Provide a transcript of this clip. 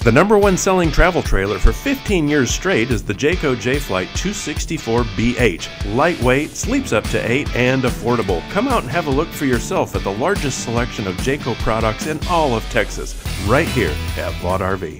The #1 selling travel trailer for 15 years straight is the Jayco Jay Flight 264BH. Lightweight, sleeps up to 8, and affordable. Come out and have a look for yourself at the largest selection of Jayco products in all of Texas, right here at Vaught RV.